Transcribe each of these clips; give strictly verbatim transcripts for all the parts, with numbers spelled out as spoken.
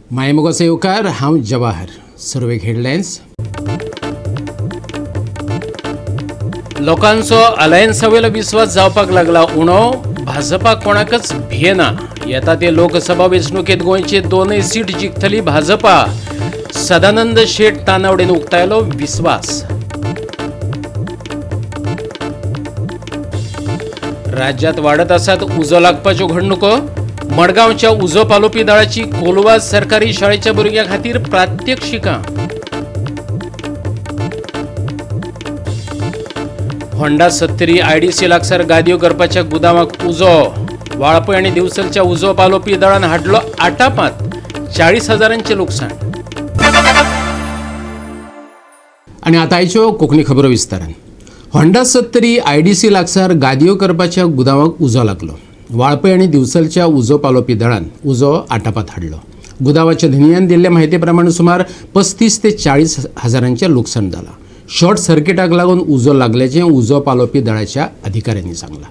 मायमोगाचो येवकार हांव जवाहर. सर्वे हेडलायन्स. लोकांचो अलायन्सा वयलो विस्वास जावपाक लागला उणो. भाजपाक कोणाकच भियेना. येता ते लोकसभा वेंचणुकेंत गोंयची दोनय सीट जिखतली भाजपा. सदानंद शेट तानावडेन उक्तायलो विस्वास. राज्यात वाडत आसात उजो लागपाच्यो घडणुको. मडगांवच्या उजो पालोवपी दळाची कोलवा सरकारी शाळेच्या भुरग्यां खातीर प्रात्यक्षिकां. होंडा सत्तरी आयडीसी लागसार गादयो करपाच्या गुदामाक उजो. वाळपय आनी दिवचलच्या उजो पालोवपी दळान हाडलो आटापांत चाळीस हजारांचे लुकसाण. आनी आतांच्यो कोंकणी खबरो विस्तारान. होंडा सत्तरी आयडीसी लागसार गादयो करपाच्या गुदामाक उजो लागलो. वाळपय आनी दिवचलच्या उजो पालोवपी दळान उजो आटापांत हाडलो. गुदावाच्या धनियान दिल्ले म्हायती प्रमाण सुमार पस्तीस ते चाळीस हजारांचें लुकसाण जालां. शॉर्ट सर्किटाक लागून उजो लागल्याचें उजो पालोवपी दळाच्या अधिकाऱ्यांनी सांगलां.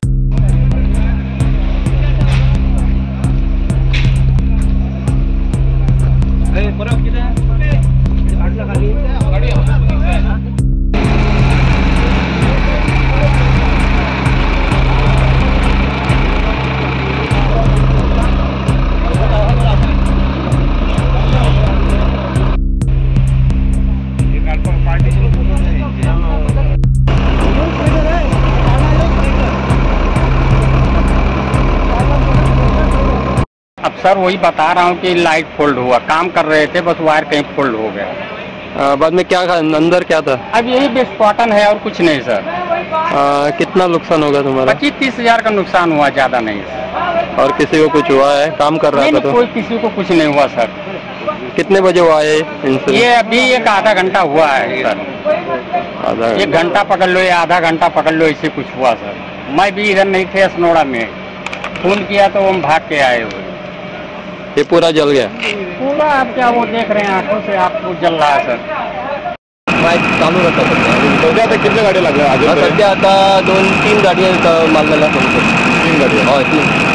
अब सर वही बता रहा हूँ कि लाइट फोल्ड हुआ, काम कर रहे थे, बस वायर कहीं फोल्ड हो गया. आ, बाद में क्या अंदर क्या था? अब यही विस्फोटन है और कुछ नहीं सर. आ, कितना नुकसान होगा तुम्हारा? पच्चीस तीस हजार का नुकसान हुआ, ज्यादा नहीं सर. और किसी को कुछ हुआ है? काम कर रहा था तो? कोई किसी को कुछ नहीं हुआ सर. कितने बजे हुआ है इंसिडेंट? ये अभी एक आधा घंटा हुआ है सर. आधा एक घंटा पकड़ लो या आधा घंटा पकड़ लो, इससे कुछ हुआ सर. मैं भी इधर नहीं थे, असनोड़ा में. फोन किया तो हम भाग के आए हुए. ये पूरा जल गया? पूरा आप क्या वो देख रहे हैं आंखों से, आपको जल रहा है सर. बाइक चालू रहता सध्या. आता किती गाड्या लागल्या? सध्या आता दोन तीन गाड्या मारलेल्या. तीन गाड्या? हो तीन.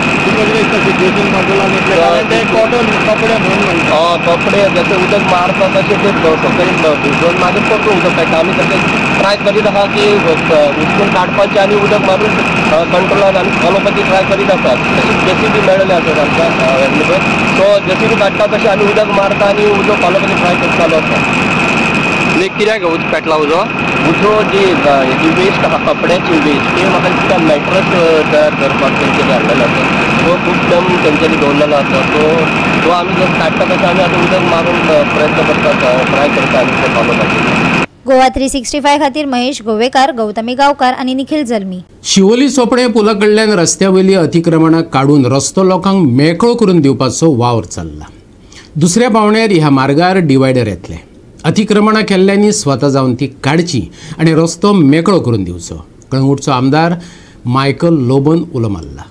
कपडे जसे उदक मारता तसे ते सकाळी भिजवून मागे पडतो उदक काय. आम्ही तसे ट्राय करीत आहात की उचलून काढपाचे आणि उदक मारून कंट्रोलर आणि फॉलोपती ट्राय करीत असतात. तशी जेसीबी मिळाले असतात आमच्या. सो जेसीबी काढता तसे आम्ही उदक मारता आणि उजो फॉलोपती ट्राय करत चालू असतात. आणि कित्याक उज पेटला उजो? उजो जी ही वेस्ट आहा कपड्याची वेस्ट ते म्हाका दिसता मॅट्रस तयार करपाक तेंच्यांनी हाडलेलो आसा. तो खूब दम तेंच्यांनी दवरलेलो आसा. तो तो आमी जर काडटा तसो आमी आतां उदक मारून प्रयत्न करतात, ट्राय करता आनी ते फॉलो करता. गोवा थ्री सिक्स्टी फाय खातीर महेश गोवेकार, गौतमी गांवकार आनी निखिल जल्मी. शिवोली सोपणे पुला कडल्यान रस्त्या वयली अतिक्रमणां काडून रस्तो लोकांक मेकळो करून दिवपाचो वावर चल्ला. दुसऱ्या पावण्यार ह्या मार्गार डिवायडर येतले. अतिक्रमणां केल्ल्यांनी स्वता जावन ती काडची आनी रस्तो मेकळो करून दिवचो. कळंगूटचो आमदार मायकल लोबन उलो मारला.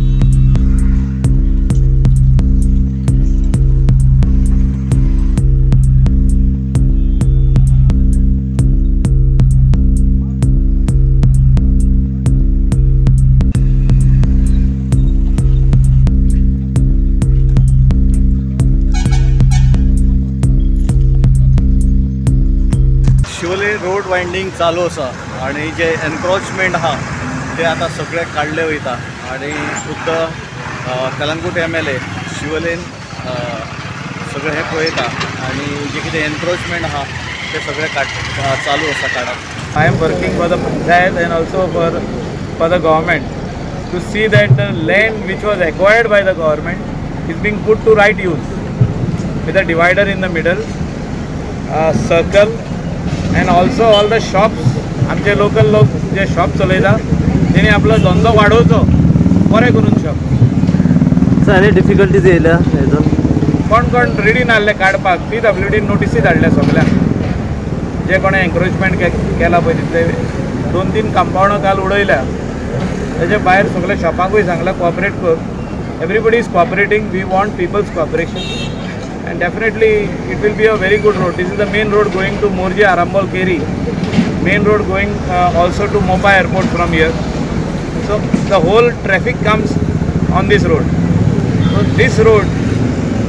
शिवोले रोड वायंडींग चालू आसा आणि जे एनक्रोचमेंट आहा ते आता सगळे काढले वयता. आणि खुद्द कलंगूट एम एल ए शिवोलेन सगळे हे पळयता आणि जे कितें एनक्रोचमेंट आहा ते सगळे काड चालू आसा काडप. I am working for the panchayat and also for for the government to see that the land which was acquired by the government is being put to right use with a divider in the middle, circle and also all the shops. आमचे local लोक जे shop चलयता तेणी आपलो धंदो वाडोवचो बरें करून shop. Sir आनी डिफिकल्टीज येयल्या हेजो? कोण कोण रेडी नासले काडपाक पी डब्ल्यू डी नोटिसी धाडल्या सगळ्यांक. जे कोणें एन्करेजमेंट के केला पळय तितले दोन तीन कंपाउंडां काल उडयल्या. तेजे भायर सगळ्या शॉपांकूय सांगलां कॉपरेट कर. Everybody is cooperating. We want people's cooperation. And definitely it will be a very good road. This is the main road going to Morji, Arambol, Keri. Main road going uh, also to Mopa airport from here. So the whole traffic comes on this road. So this road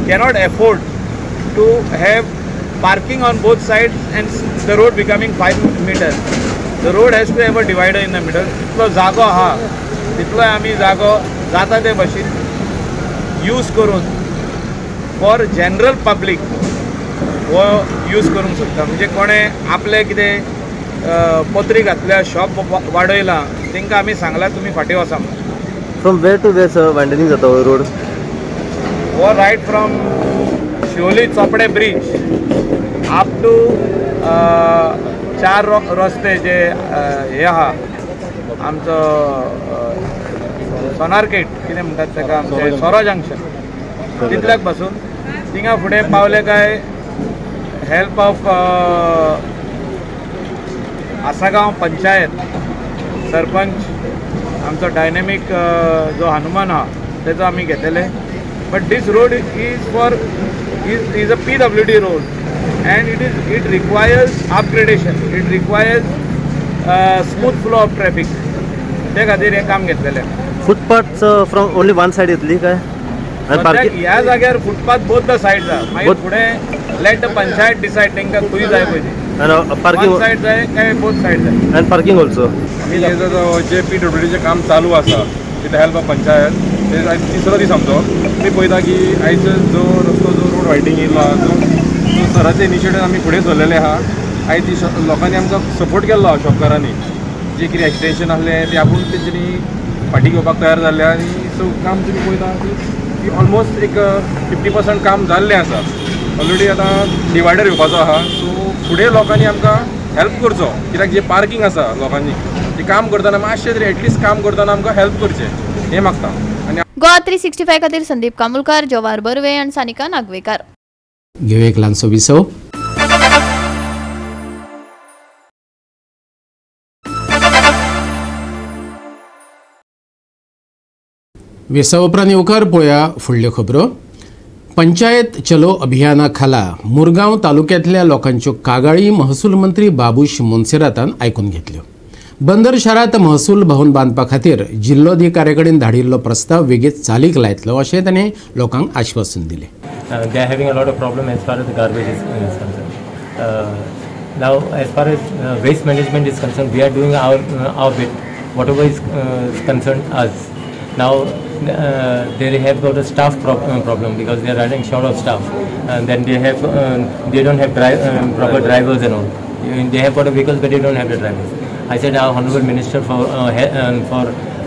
cannot afford to have parking on both sides and the road becoming five meters. The road has to have a divider in the middle. तितलो जागो आहा तितलो आमी जागो जाता ते भाशेन use करून फॉर जनरल पब्लीक वो यूज करूंक शकता. म्हणजे कोणें आपले कितें पत्री घातल्या शॉप वाडयलां तांकां आमी सांगलां तुमी फाटीं वचा म्हणून. From where to where sir widening जाता हो रोड? वो right from Siolim Chopdem bridge up to चार रस्ते जे हे आहा आमचो सोनारकेट कितें म्हणटात ताका आमचे सोरो जंक्शन तितल्याक पासून थिंगा फुडें पावले काय हेल्प ऑफ आसागांव पंचायत सरपंच आमचो डायनेमीक जो हनुमान आहा तेजो आमी घेतले. But this road is for is is a P W D road and it is it requires upgradation, it requires uh, smooth flow of traffic. ते खातीर हे काम घेतलेले. Footpath from only one side येतली काय? सद्याक ह्या जाग्यार फुटपाथ बोथ द साइड्स आहा. मागीर फुडें लेट द पंचायत डिसायड तांकां खंय जाय पळय पार्किंग वन साइड जाय काय बोथ साइड जाय. And parking also. आमी जे पी डब्ल्यू डीचें काम चालू आसा विथ हेल्प ऑफ पंचायत ते आयज तिसरो दीस आमचो. आमी पळयता की आयज जो रस्तो जो रोड वायडींग येयला जो सराचे इनिशिएटीव आमी फुडें सरलेले आहा. आयज ती लोकांनी आमकां सपोर्ट केल्लो आहा शॉपकारांनी. जे कितें एक्सटेंशन आहलें ते आपूण तेंच्यांनी फाटीं घेवपाक तयार जाल्ले आनी सो काम तुमी पळयता की ऑलमोस्ट एक फिफ्टी पर्संट काम जाल्लें आसा. ऑलरेडी आतां डिवायडर येवपाचो आहा. सो फुडें लोकांनी आमकां हेल्प करचो कित्याक जे पार्किंग आसा लोकांनी ते काम करतना मातशें तरी एटलिस्ट काम करतना आमकां हेल्प करचें हें मागता. आनी गोवा थ्री सिक्स्टी फाय खातीर संदीप कामुलकार, जवाहर बर्वे आनी सानिका नागवेकार. घेऊ एक ल्हानसो विसव. विसव उपरांत येवकार पळोवया फुडल्यो खबरो. पंचायत चलो अभियाना खाला मुरगांव तालुक्यांतल्या लोकांच्यो कागाळी महसूल मंत्री बाबूश मोन्सेरातान आयकून घेतल्यो. बंदर शारांत महसूल भवन बांदपा खातीर जिल्लोधिकाऱ्या कडेन धाडिल्लो प्रस्ताव बेगीत चालीक लायतलो अशें ताणें लोकांक आश्वासन दिलें. Uh, they are having a lot of problem as far as the garbage is, uh, is concerned. Uh, now, as far as uh, waste management is concerned, we are doing our uh, our bit, whatever is uh, concerned us. Now, uh, they have got a staff pro uh, problem because they are running short of staff, and then they have uh, they don't have dri uh, proper drivers and all. They have got a vehicles, but they don't have the drivers. I said our honourable minister for uh, he uh, for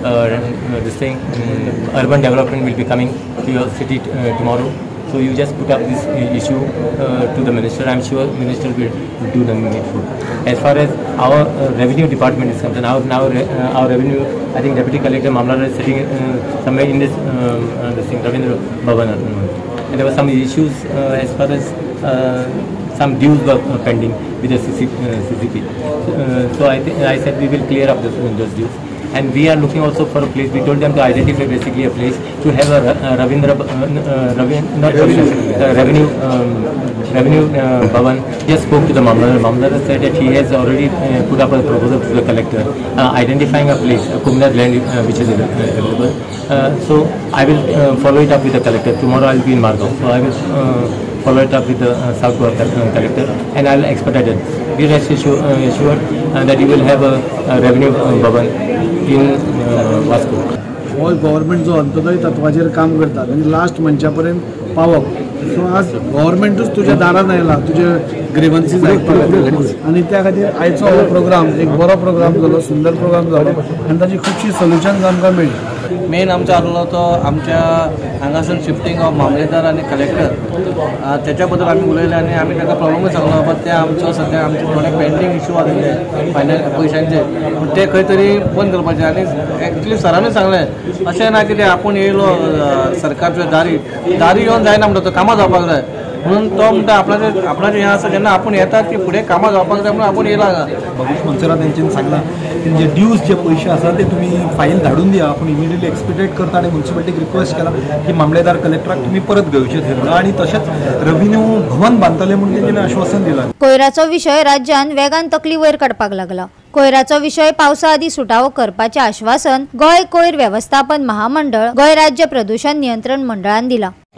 uh, this thing, um, urban development will be coming to your city uh, tomorrow. So you just put up this issue uh, to the minister. I'm sure minister will, will do the needful. As far as our uh, revenue department is concerned, our now re, uh, our revenue, I think Deputy Collector Mamlara is sitting uh, somewhere in this um, uh, this thing, Ravindra Bhavan, and there were some issues uh, as far as uh, some dues were uh, pending with the C C, uh, C C P. Uh, so I th I said we will clear up those, those dues. And we are looking also for a place. We told them to identify basically a place to have a, a Ravindra, uh, uh, Ravi, not revenue, uh, revenue, um, revenue uh, Bhavan. Just spoke to the Mamlar. Mamlar said that he has already uh, put up a proposal to the collector, uh, identifying a place, a Kumnar land uh, which is available. Uh, so I will uh, follow it up with the collector. Tomorrow I will be in Margao. So I will uh, follow it up with the uh, South Goa collector, and I will expedite it. Be rest assured, uh, assured uh, that you will have a, a revenue uh, Bhavan in uh, Vasco. All government जो अंतदय तत्वाचेर काम करता आनी last मनशा पर्यंत पावप. So आज गव्हर्नमेंटूच तुज्या दारान आयला तुजे ग्रेवन्सीस आयकपाक आनी त्या खातीर आयचो हो प्रोग्राम एक बरो प्रोग्राम जालो, सुंदर प्रोग्राम जालो आनी ताची खुबशी सोल्युशन्स आमकां मेळ्ळी. मेन आमचो आसलो तो आमच्या हांगासून शिफ्टींग ऑफ मामलेदार आनी कलेक्टर त्याच्या बद्दल आमी उलयले आनी आमी ताका प्रॉब्लमूच सांगलो. बट ते आमचो सद्या आमचे थोडे पेंडींग इश्यू आसले फायनल पयशांचे, पूण ते खंय तरी बंद करपाचे. आनी एक्चुली सरांनी सांगलें अशें ना कितें आपूण येयलो सरकारच्यो दारी दारी येवन जायना म्हणटा तो कामां जावपाक जाय म्हणून तो म्हणटा आपणाचें आपणाचें हें आसा जेन्ना आपूण येतात की फुडें कामां जावपाक जाय म्हणून आपूण येयला हांगा. बाबूश मोन्सेरात तेंच्यांनी सांगलां की जे ड्यूज जे पयशे आसा ते तुमी फायल धाडून दिया. आपूण इमिडियटली एक्सपेक्टेड करता आनी म्युन्सिपालिटीक रिक्वेस्ट केला की मामलेदार कलेक्टराक तुमी परत घेवचे थंय आनी तशेंच रेव्हेन्यू भवन बांदतले म्हणून तेंच्यांनी आश्वासन दिलां. कोयराचो विशय राज्यान वेगान तकली वयर काडपाक लागला. कोयराचो विशय पावसा आदी सुटावो करपाचें आश्वासन गोंय कोयर वेवस्थापन महामंडळ गोंय राज्य प्रदूषण नियंत्रण मंडळान दिला.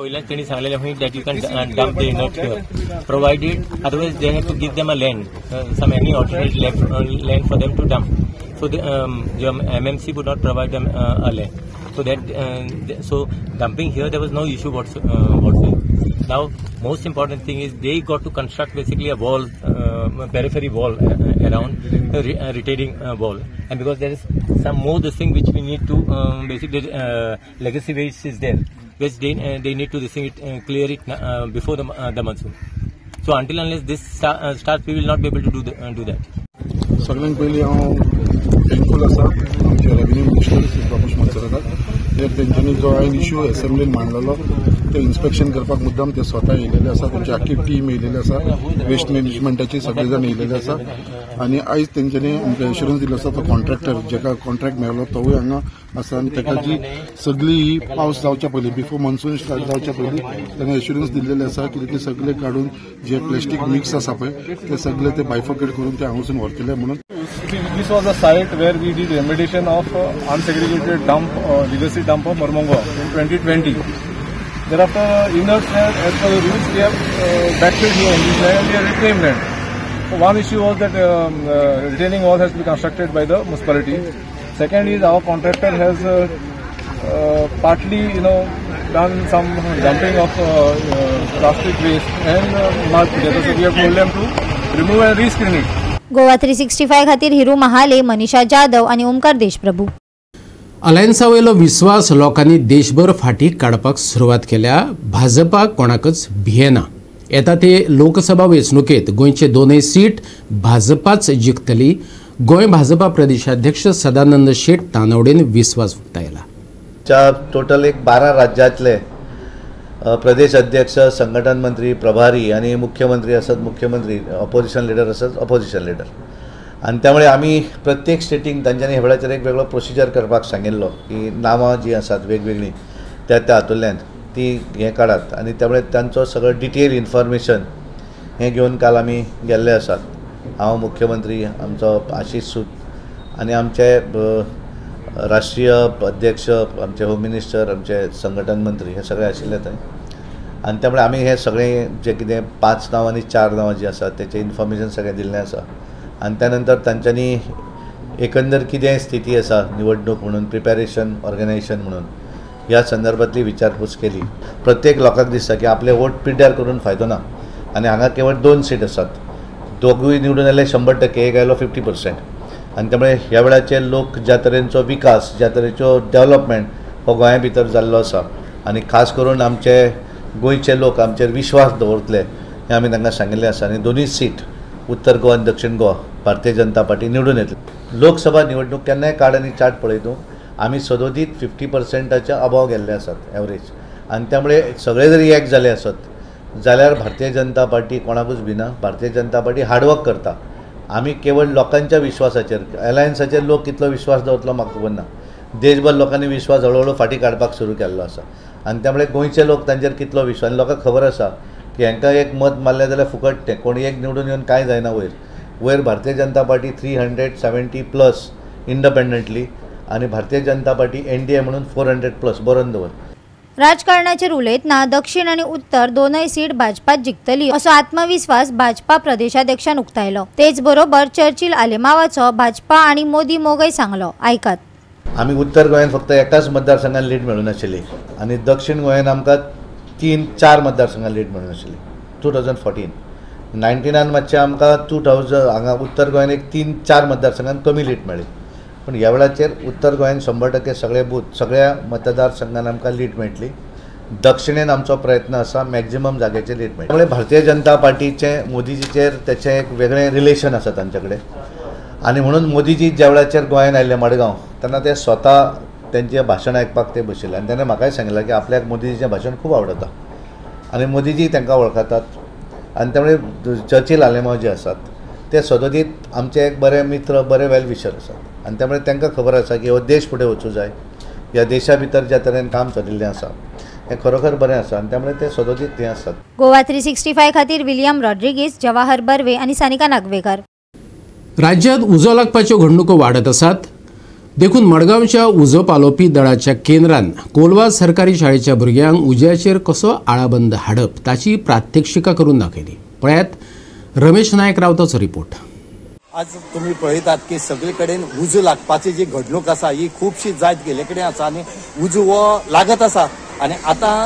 पयल्याच तेणी सांगलेलें हूंय that you can dump the inert here provided otherwise they have to give them a land some any alternate land for them to dump so M M C would not provide them a land so that uh, so dumping here there was no issue whatsoever. Now most important thing is they got to construct basically a wall, uh, periphery wall uh, around a re- uh, retaining uh, wall, and because there is some more this thing which we need to um, basically uh, legacy waste is there which they uh, they need to this thing it, uh, clear it uh, before the uh, the monsoon. So until unless this sta- uh, starts we will not be able to do the, uh, do that. सगळ्यांक पयलीं हांव thankful आसा आमचे revenue minister Shri प्रभूश मनसरकार तर तेंच्यांनी जो आयन इश्यू असेंब्लीन मांडलेलो ते इन्स्पेक्शन करपाक मुद्दाम ते स्वता येयलेले आसा तेंची आख्खी टीम येयलेली आसा वेस्ट मॅनेजमेंटाची सगळे जाण येयलेले आसा आनी आयज तेंच्यांनी आमकां एश्युरन्स दिलो आसा तो कॉन्ट्रॅक्टर जेका कॉन्ट्रॅक्ट मेळ्ळो तोवूय हांगा आसा आनी ताका जी सगळी ही पावस जावच्या पयलीं बिफोर मॉन्सून स्टार्ट जावच्या पयलीं ताणें एश्युरन्स दिल्लेले आसा की ते सगळे काडून जे प्लास्टीक मिक्स आसा पळय ते सगळे ते बायफोकेट करून ते हांगासून व्हरतले म्हणून. This was a site where we did remediation of uh, unsegregated dump, uh, legacy dump of Marmongo in twenty twenty. Thereafter, inerts land, as per the rules, we have uh, backfilled here in this land, we have reclaimed land. So one issue was that um, uh, retaining wall has to be constructed by the municipality. Second is our contractor has uh, uh, partly, you know, done some dumping of uh, uh, plastic waste and uh, mud together. So we have told them to remove and rescreen it. Goa three sixty five खातीर हिरू महाले, मनीषा जाधव आणि ओमकार देशप्रभू. अलायन्सावेलो विस्वास लोकांनी देशभर फाटी काडपाक सुरवात केल्या. भाजपा कोणाकच भियेना. येता ते लोकसभा वेंचणुकेत गोंयचे दोनय सीट भाजपाच जिखतली. गोंय भाजपा प्रदेशाध्यक्ष सदानंद शेट तानवडेन विस्वास उक्तायला. टोटल एक बारा राज्यातले प्रदेश अध्यक्ष, संघटन मंत्री, प्रभारी आणि मुख्यमंत्री असत मुख्यमंत्री, ऑपोजिशन लिडर असत ऑपोजिशन लिडर आणि त्यामुळे आम्ही प्रत्येक स्टेटीक तांच्यांनी ह्या वेळाचेर एक वेगळो प्रोसिजर करपाक सांगिल्लो की नांवां जी आसात वेगवेगळी त्या त्या हातूंतल्यान ती हें काडात आणि त्यामुळे तांचो सगळो डिटेल इन्फॉर्मेशन हें घेवन काल आमी गेल्ले आसात. हांव मुख्यमंत्री, आमचो आशीष सूद आणि आमचे राष्ट्रीय अध्यक्ष, आमचे होम मिनिस्टर, आमचे संघटन मंत्री हे सगळे आशिल्ले थंय आणि त्यामुळे आमी हे सगळे जे कितें पांच नांवां आनी चार नांवां जी आसात तेचें इन्फॉर्मेशन सगळें दिल्लें आसा आणि त्यानंतर तांच्यांनी एकंदर कितें स्थिती आसा निवडणूक म्हणून प्रिपॅरेशन ऑर्गनायझेशन म्हणून ह्या संदर्भातली विचारपूस केली. प्रत्येक लोकांक दिसता की आपले वोट पिड्ड्यार करून फायदो ना आणि हांगा केवळ दोन सीट आसात. दोगूय निवडून आयले शंबर टक्के, एक आयलो फिफ्टी पर्सेंट आणि त्यामुळे ह्या वेळाचे लोक ज्या तरेचो विकास, ज्या तरेचो डेव्हलपमेंट हो गोंया भितर जाल्लो आसा आणि खास करून आमचे गोंयचे लोक आमचेर विश्वास दवरतले हें आमी तांकां सांगिल्लें आसा आनी दोनूय सीट उत्तर गोवा आनी दक्षिण गोवा भारतीय जनता पार्टी निवडून येतली. लोकसभा निवडणूक केन्नाय कार्ड आनी चार्ट पळयतूं आमी सदोदीत फिफ्टी पर्सेंटाच्या अबाव गेल्ले आसात एवरेज आणि त्यामुळे सगळे जरी एक जाले आसत जाल्यार भारतीय जनता पार्टी कोणाकूच भिना. भारतीय जनता पार्टी हार्डवर्क करता. आमी केवळ लोकांच्या विश्वासाचेर, अलायन्साचेर लोक कितलो विश्वास दवरतलो म्हाका खबर ना. देशभर लोकांनी विश्वास हळूहळू फाटी काडपाक सुरू केल्लो आसा आणि त्यामुळे गोंयचे लोक तांचेर कितलो विश्वास. लोकांक खबर आसा की हांकां एक मत मारलें जाल्यार फुकट तें, कोण एक निवडून येवन कांय जायना. वयर वयर Bharatiya Janata party three hundred seventy plus independently आणि Bharatiya Janata party N D A म्हणून फोर हंड्रेड प्लस बरोवन दवर. राजकारणाचेर उलयतना दक्षिण आणि उत्तर दोनय सीट भाजपात जिखतली असो आत्मविश्वास भाजपा प्रदेशाध्यक्षान उक्तायलो. तेच बरोबर चर्चिल आलेमावाचो भाजपा आणि मोदी मोगय सांगलो. आयकात. आमी उत्तर गोंयान फक्त एकाच मतदारसंघात लीड मेळून आशिल्ली आणि दक्षिण गोंयान आमकां तीन चार मतदारसंघात लीड मेळून आशिल्ली. टू थावजंड फोर्टीन नायन्टिनान मातशें आमकां टू थावजंड हांगा उत्तर गोंयान एक तीन चार मतदारसंघात कमी लीड मेळ्ळी पण ह्या वेळाचेर उत्तर गोंयान शंबर टक्के सगळे बूथ सगळ्या मतदारसंघान आमकां लीड मेळटली. दक्षिणेन आमचो प्रयत्न आसा मॅक्झिमम जाग्याचेर लीड मेळटली. त्यामुळे भारतीय जनता पार्टीचे मोदीजीचेर तेचें एक वेगळें रिलेशन आसा तांचे कडेन आनी म्हणून मोदीजी ज्या वेळाचेर गोंयान आयिल्ले मडगांव तेन्ना ते स्वता तेंचें भाशण आयकपाक ते बशिल्ले आनी ताणें म्हाकाय सांगिल्लें की आपल्याक मोदीजीचें भाशण खूब आवडटा आनी मोदीजी तांकां वळखतात आनी त्यामुळे चर्चिल आलेमांव जे आसात ते सदोदीत आमचे एक बरे मित्र, बरे वेल विशर आसात आनी त्यामुळे तांकां खबर आसा की हो देश फुडें वचूं जाय. ह्या देशा भितर ज्या तरेन काम चलिल्लें आसा हें खरोखर बरें आसा आनी त्यामुळे ते सदोदीत हें आसात. गोवा थ्री सिक्स्टी फाय खातीर विलियम रॉड्रिगीस, जवाहर बर्वे आणि सानिका नागवेकर. राज्यात उजो लागपाच्यो घडणुको वाडत आसात. देखून मडगांवच्या उजो पालोवपी दळाच्या केंद्रान कोलवा सरकारी शाळेच्या भुरग्यांक उज्याचेर कसो आळाबंद हाडप ताची प्रात्यक्षिका करून दाखयली. पळयात रमेश नायक रावताचो रिपोर्ट. आज तुम्ही पळयतात की सगळे कडेन उजो लागपाची जी घडणूक आसा ही खूबशी जायत गेले कडेन आसा आनी उजो हो लागत आसा. आनी आतां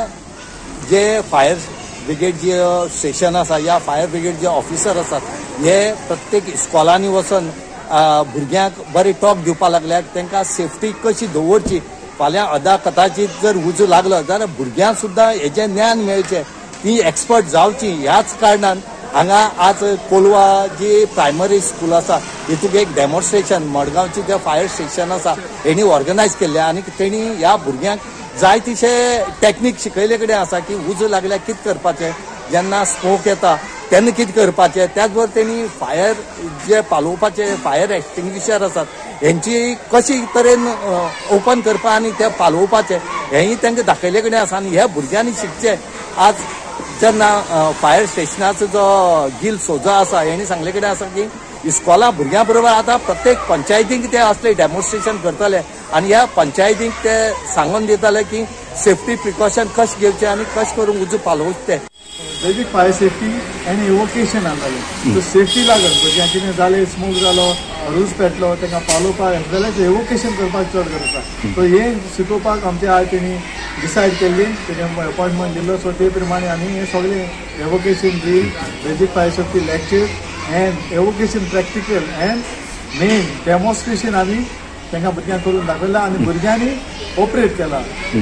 जे फायर ब्रिगेड जे स्टेशन आसा या फायर ब्रिगेड जे ऑफिसर आसात हे प्रत्येक इस्कॉलांनी वचून भुरग्यांक बरे टॉक दिवपा लागल्यात. तांकां सेफ्टी कशी दवरची, फाल्यां अदाकताची जर उजो लागलो जाल्यार भुरग्यांक सुद्दां हेजें ज्ञान मेळचें, ती एक्सपर्ट जावची. ह्याच कारणान हांगा आज कोलवा जी प्रायमरी स्कूल आसा हितूंत एक डेमॉन्स्ट्रेशन मडगांवची जे फायर स्टेशन आसा हेणी ऑर्गनायज केल्लें आनी तेणी ह्या भुरग्यांक जाय तिशे टॅक्नीक शिकयले कडेन आसा की उजो लागल्यार कितें करपाचें, जेन्ना स्मोक येता तेन्ना कितें करपाचें. त्याच बरोबर तेणी फायर जे पालोवपाचे फायर एक्सटिंग्विशर आसात हेंची कशी तरेन ओपन करपा आनी ते पालोवपाचे हेंय तांकां दाखयले कडेन आसा. आनी ह्या भुरग्यांनी शिकचे. आज जेन्ना फायर स्टेशनाचो जो गिल सोजो आसा हेणी सांगले कडेन आसा की इस्कॉला भुरग्यां बरोबर आतां प्रत्येक पंचायतीक ते असले डेमॉन्स्ट्रेशन करतले आनी ह्या पंचायतीक ते सांगून दितले की सेफ्टी प्रिकॉशन कशें घेवचें आनी कशें करून उजो पालोवचें तें. बेजीक फायर सेफ्टी आनी एवोकेशन आसतालें. सो सेफ्टी लागून भुरग्यांक कितें जालें, स्मोक जालो, रूज पेटलो, तांकां पालोवपाक जाल्यार एवोकेशन करपाक चड गरज आसा. सो हें शिकोवपाक आमचे आयज तेणी डिसायड केल्ली, तेणें अपॉयंटमेंट दिल्लो. सो ते प्रमाणे आमी हें सगळें evacuation drill, basic fire safety lecture and evacuation practical and main demonstration आमी तांकां भुरग्यांक करून दाखयलां आनी भुरग्यांनी ऑपरेट केला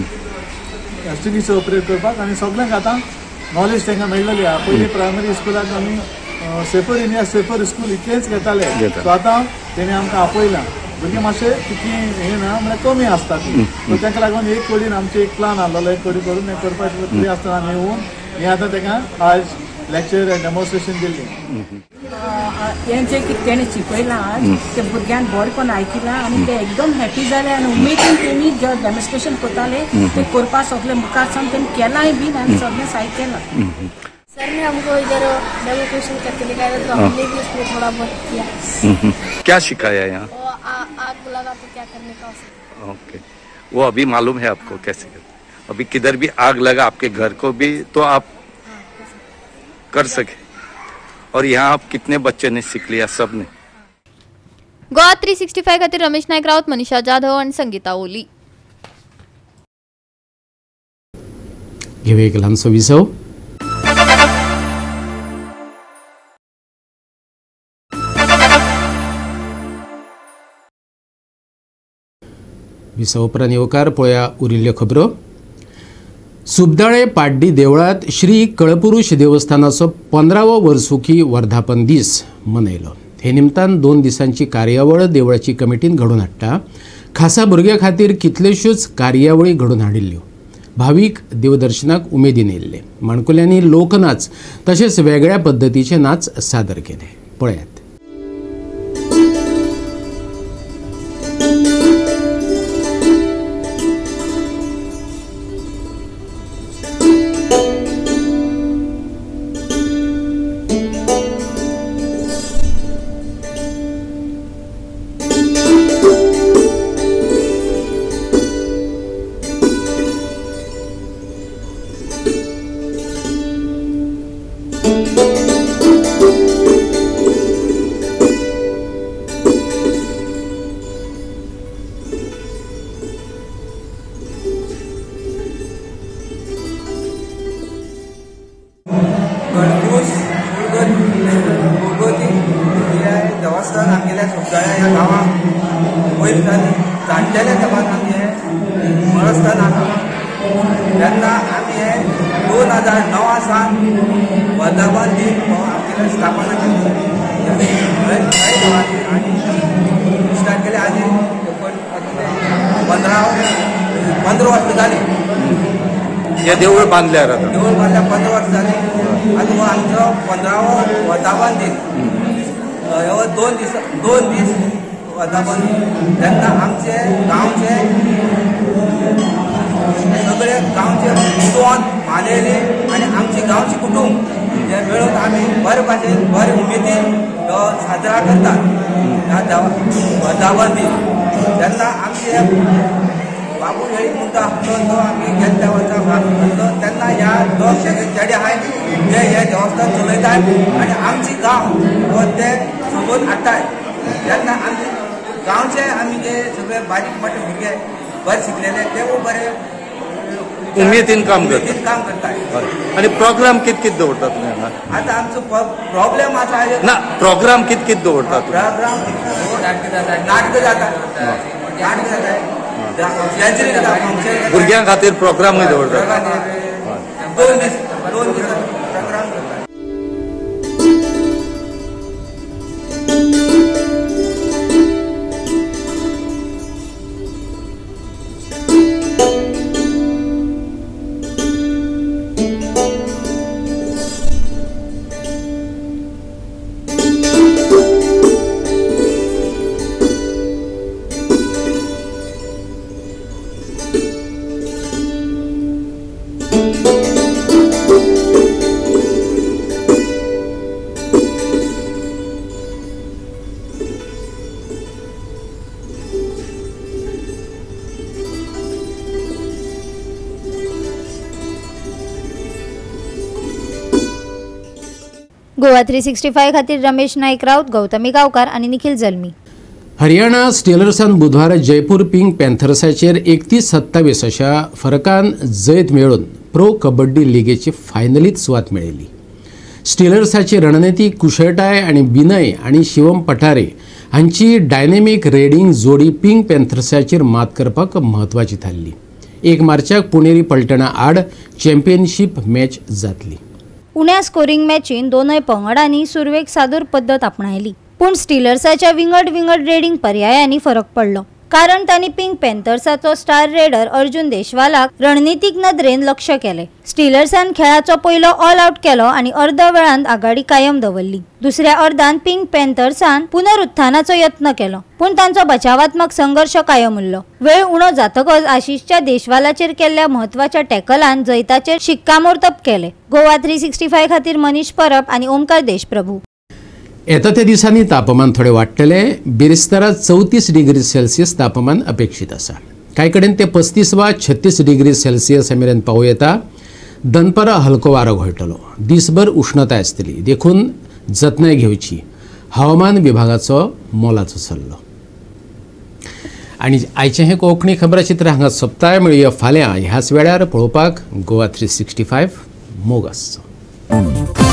एक्सटिंग्विशर ऑपरेट करपाक. आनी सगळ्यांक आतां नॉलेज तांकां मेळिल्ली आहा. पयलीं प्रायमरी स्कुलाक आमी सेफर इंडिया सेफर स्कूल इतलेंच घेताले. सो आतां तेणें आमकां आपयलां. भुरगीं मातशें तितली हें ना म्हळ्यार कमी आसता ती. सो ताका लागून एक कडेन आमचें एक प्लान आहलो एक कडेन करून हें करपाचें कितें आसता आमी येवन हें आतां तांकां आज लेक्चर एंड डेमॉन्स्ट्रेशन दिल्ली. हें जें कितें तेणें शिकयलां आज तें भुरग्यांक बरें कोन्न आयकिलां आनी ते एकदम हॅपी जाले आनी उमेदीन तेणी जे डेमॉन्स्ट्रेशन करताले ते करपाक सगळें मुखार सावन तेणी केलांय बीन आनी सगळें सायड केलां. सर ने हमको इधर डेमोक्रेशन करके दिखाया तो हमने भी उसमें थोड़ा बहुत किया. क्या सिखाया यहाँ? आग लगा तो क्या करने का. ओके, वो अभी मालूम है आपको कैसे करते? अभी किधर भी आग लगा आपके घर को भी तो आप कर सके. और यहाँ आप कितने बच्चे ने सीख लिया? सब ने. गोवा थ्री सिक्स्टी फाय खातीर रमेश नायक रावत, मनीषा जाधव आणि संगीता ओली. घेऊया एक ल्हानसो विसव. विसव उपरांत येवकार पळया उरिल्ल्यो खबरो. सुबदाळे पाड्डी देवळात श्री कळपुरुष देवस्थानाचो पंदरावो वर्सुकी वर्धापन दीस मनयलो. हे निमतान दोन दिसांची कार्यावळ देवळाची कमिटीन घडोवन हाडटा. खासा भुरग्यां खातीर कितल्योश्योच कार्यावळी घडोवन हाडिल्ल्यो. भावीक देवदर्शनाक उमेदीन येयल्ले. माणकुल्यांनी लोकनाच तशेंच वेगळ्या पद्दतीचे नाच सादर केले. पळयात. देवस्थान आमगेल्या सुबदाळ्या ह्या गांवांत वयताली जाणटेल्या तेंपार आमी हें मळस्थान आसा. तेन्ना आमी हें दोन हजार णवा सावन वर्धापन दिन हो आमगेल्या स्थापना केली आनी स्टार्ट केले. आनी पंदरा पंदरा वर्सां जाली हे देवूळ बांदल्यार आतां. देवूळ बांदल्यार पंदरा वर्सां जाली आनी हो आमचो पंदरावो वर्धापन दिन. ह्यो दोन दीस दोन दीस वर्धापन तेन्ना आमचे गांवचे सगळे गांवचे चोन मानेली आनी आमची गांवची कुटुंब जे मेळून आमी बरे भाशेन बरे उमेदीन हो साजरा करतात ह्या वर्धापन दिन. तेन्ना तेन्ना आमचे बाबू हेळी मुद्दा आसलो तो आमी गेल्या त्या वर्सा घातलो तेन्ना ह्या दोनशे चेडे आहाय जे हे देवस्थान चलयतात आनी आमची गांव व ते सोबत हाडटात तेन्ना आमचे गांवचे आमी जे सगळे बारीक मोठे भुरगे बरे शिकलेले ते बरे उमेदीन काम करतात उमेदीन काम करतात आणि प्रोग्राम कित कित दवरतात तुमी हांगा आता आमचो प्रॉब्लेम आसा ना प्रोग्राम कित कित दवरतात प्रोग्राम नाटक जातात नाटक जातात भुरग्यां खातीर प्रोग्रामूय दवरतात दोन दीस दोन दीस प्रोग्राम करतात गोवा थ्री सिक्स्टी फाय खातीर रमेश नाईक राऊत, गौतमी गांवकार आणि निखिल जल्मी. हरियाणा स्टेलर्सान बुधवार जयपूर पिंक पॅन्थर्साचेर एकतीस सत्तावीस अशा फरकान जैत मेळोवन प्रो कबड्डी लिगेची फायनलीत सुवात मेळयली. स्टेलर्साची रणनीतीक कुशळटाय आनी विनय आनी शिवम पठारे हांची डायनेमीक रेडिंग जोडी पिंक पॅन्थर्साचेर मात करपाक म्हत्वाची थारली. एक मार्चाक पुणेरी पलटणा आड चॅम्पियनशीप मॅच जातली. उण्या स्कोरिंग मॅचीन दोनय पंगडांनी सुरवेक सादूर पद्दत आपणायली, पूण स्टिलर्साच्या विंगड विंगड रेडिंग पर्यायांनी फरक पडलो, कारण तांणी पिंक पॅन्थर्साचो स्टार रेडर अर्जुन देशवालाक रणनीतीक नदरेन लक्ष केले. स्टिलर्सान खेळाचो पयलो ऑल आउट केलो आनी अर्द वेळांत आघाडी कायम दवरली. दुसऱ्या अर्धांत पिंक पॅन्थर्सान पुनरुत्थानाचो यत्न केलो, पूण तांचो बचावात्मक संघर्श कायम उरलो. वेळ उणो जातकच आशिषच्या देशवालाचेर केल्ल्या म्हत्वाच्या टॅकलान जैताचेर शिक्कामोर्तब केले. गोवा थ्री सिक्स्टी फाय खातीर मनीष परब आनी ओमकार देशप्रभू. येता त्या दिसांनी तापमान थोडे वाडटले. बिरेस्तारात चौतीस डिग्री सेल्सियस तापमान अपेक्षित आसा. कांय कडेन ते पस्तीस वा छत्तीस डिग्री सेल्सियस मेरेन पावूं येता. दनपारां हलको वारो घोळटलो. दिसभर उष्णताय आसतली, देखून जतनाय घेवची, हवामान विभागाचो मोलाचो सल्लो. आनी आयचें हें कोंकणी खबराचित्र हांगा सोंपता. मेळुया फाल्यां ह्याच वेळार पळोवपाक गोवा थ्री सिक्स्टी फायव्ह मोग आसचो.